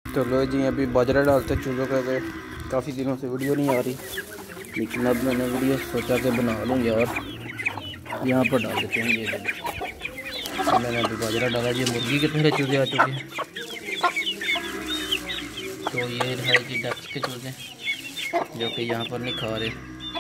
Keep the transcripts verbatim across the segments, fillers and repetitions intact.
तो लो जी, अभी बाजरा डालते चूज़ों का। काफ़ी दिनों से वीडियो नहीं आ रही, लेकिन अब मैंने वीडियो सोचा कि बना लूँ यार। यहाँ पर डाल देते हैं। ये मैंने अभी बाजरा डाला। ये मुर्गी के पहले चूज़े आ चुके हैं। तो ये है जी डक्स के चूज़े, जो कि यहाँ पर नहीं खा रहे।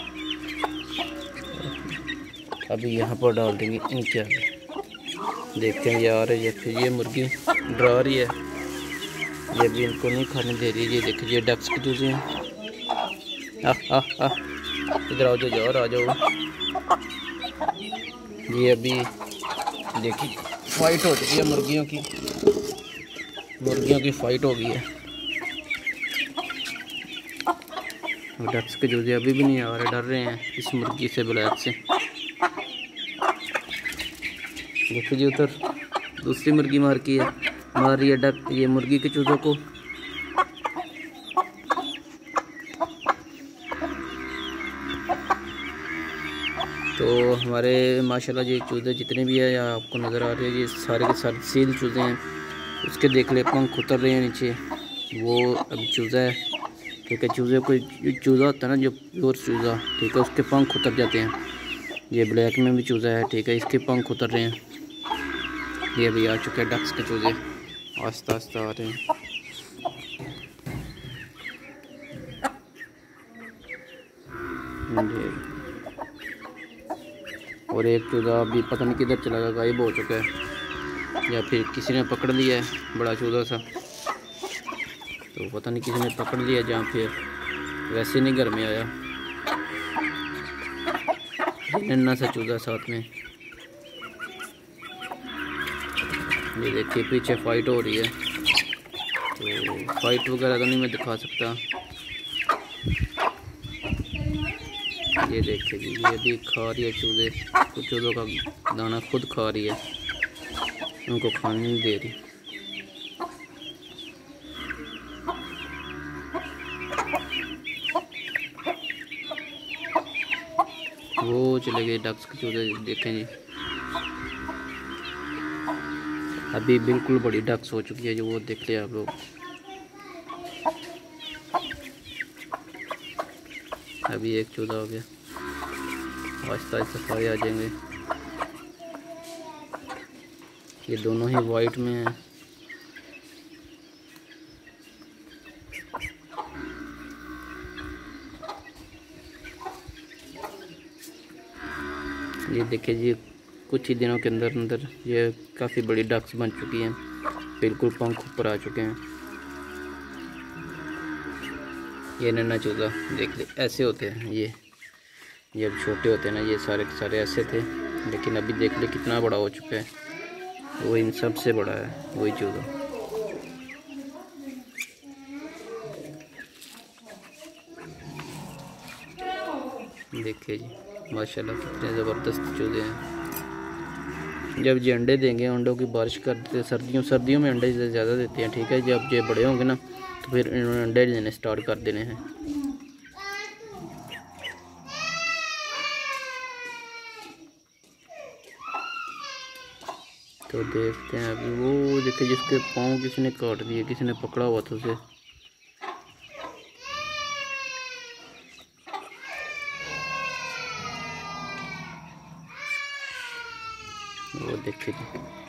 अभी यहाँ पर डाल देंगे इनके आगे। देखते हैं यार, ये फिर ये मुर्गी डरा रही है, ये भी इनको नहीं खाने दे रही है। ये देखिए, ये डक्स के चूज़े हैं। आह आह आह, इधर आओ जो यार, आ जाओ। ये अभी देखिए फाइट हो चुकी है मुर्गियों की। मुर्गियों की फाइट हो गई है। डक्स के चूज़े अभी भी नहीं आ रहे, डर रहे हैं इस मुर्गी से, ब्लैक से। देखिए जी, उधर दूसरी मुर्गी मार की है, मार रही है डक ये मुर्गी के चूज़ों को। तो हमारे माशाल्लाह जी चूज़े जितने भी है यहाँ आपको नज़र आ रहे हैं, ये सारे के सारे सील चूज़े हैं। उसके देख ले पंख उतर रहे हैं नीचे। वो अब चूज़ा है, ठीक है। चूज़े कोई चूज़ा होता है ना, जो प्योर चूज़ा, ठीक है, उसके पंख उतर जाते हैं। ये ब्लैक में भी चूज़ा है, ठीक है, इसके पंख उतर रहे हैं। ये भी आ चुके हैं डक्स के चूज़े, आस्ता आस्ता आ रहे हैं। और एक चूज़ा अभी पता नहीं किधर चला गया, गायब हो चुका है, या फिर किसी ने पकड़ लिया है, बड़ा चूज़ा सा। तो पता नहीं किसी ने पकड़ लिया, जहाँ फिर वैसे नहीं घर में आया। नन्ना सा चूज़ा साथ में। ये देखिए पीछे फाइट हो रही है। तो फाइट वगैरह तो नहीं मैं दिखा सकता। ये देखिए जी, ये भी खा रही है चूज़े, कुछ चूज़ों का दाना खुद खा रही है, उनको खाने नहीं दे रही। वो चले गए डक्स के चूज़े, देखें जी। अभी बिल्कुल बड़ी डक्स हो चुकी है जो, वो देख लिया आप लोग। अभी एक चूज़ा हो गया, आहिस्ता आहिस्ता सारे आ जाएंगे। ये दोनों ही वाइट में हैं। ये देखिए जी, कुछ ही दिनों के अंदर अंदर ये काफ़ी बड़ी डक्स बन चुकी हैं, बिल्कुल पंख ऊपर आ चुके हैं। ये नन्ना चूज़ा देख ले, ऐसे होते हैं ये जब छोटे होते हैं ना, ये सारे के सारे ऐसे थे, लेकिन अभी देख ले कितना बड़ा हो चुका है। वो इन सब से बड़ा है वही चूज़ा। देखिए जी माशाल्लाह कितने ज़बरदस्त चूज़े हैं। जब ये अंडे देंगे, अंडों की बारिश कर देते हैं सर्दियों सर्दियों में अंडे ज़्यादा देते हैं, ठीक है। जब ये बड़े होंगे ना, तो फिर इन्होंने अंडे देने स्टार्ट कर देने हैं। तो देखते हैं अभी। वो देखिए जिसके पाँव किसी ने काट दिए, किसी ने पकड़ा हुआ था उसे। वो देखिए